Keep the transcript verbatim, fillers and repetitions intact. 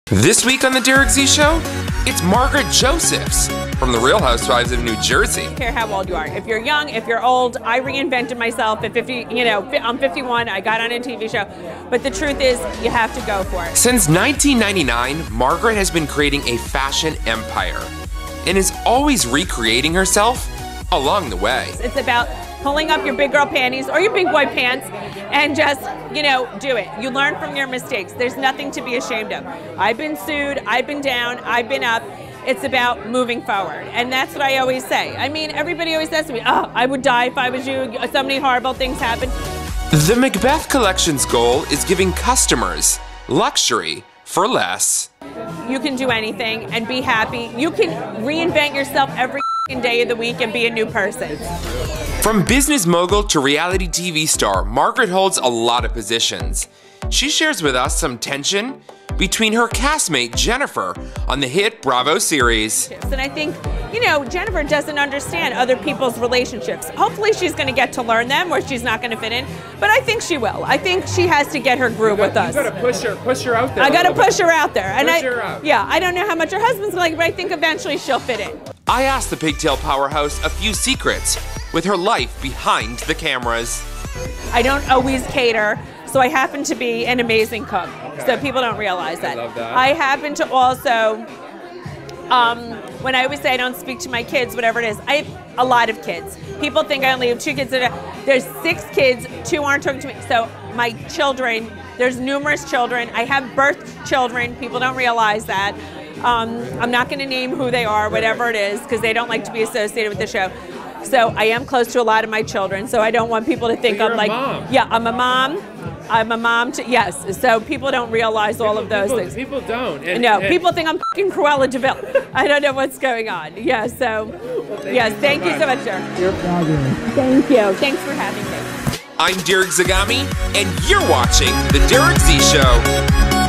This week on the Derek Z Show, it's Margaret Josephs from the Real Housewives of New Jersey. I don't care how old you are. If you're young, if you're old, I reinvented myself at fifty, you know, I'm fifty-one, I got on a T V show. But the truth is, you have to go for it. Since nineteen ninety-nine, Margaret has been creating a fashion empire and is always recreating herself along the way. It's about pulling up your big girl panties or your big boy pants and just, you know, do it. You learn from your mistakes. There's nothing to be ashamed of. I've been sued, I've been down, I've been up. It's about moving forward. And that's what I always say. I mean, everybody always says to me, oh, I would die if I was you. So many horrible things happen. The Macbeth Collection's goal is giving customers luxury for less. You can do anything and be happy. You can reinvent yourself every day of the week and be a new person. From business mogul to reality T V star, Margaret holds a lot of positions. She shares with us some tension between her castmate Jennifer on the hit Bravo series. And I think, you know, Jennifer doesn't understand other people's relationships. Hopefully she's going to get to learn them or she's not going to fit in, but I think she will. I think she has to get her groove with us. You got to push her, push her out there. I got to push her out there. And push I, her out. Yeah, I don't know how much her husband's like, but I think eventually she'll fit in. I asked the Pigtail Powerhouse a few secrets with her life behind the cameras. I don't always cater, so I happen to be an amazing cook. Okay. So people don't realize that. I love that. I happen to also, um, when I always say I don't speak to my kids, whatever it is, I have a lot of kids. People think I only have two kids. There's six kids, two aren't talking to me. So my children, there's numerous children. I have birthed children. People don't realize that. Um, I'm not going to name who they are, whatever it is, because they don't like to be associated with the show. So I am close to a lot of my children, so I don't want people to think so you're I'm like, a mom. yeah, I'm a mom. I'm a mom to, yes. So people don't realize all people, of those people, things. People don't. And, no, and people think I'm fucking Cruella DeVille. I don't know what's going on. Yeah, so, well, thank yes, you so thank you so much. much, sir. You're fabulous. Thank you. Thanks for having me. I'm Derek Zagami, and you're watching The Derek Z Show.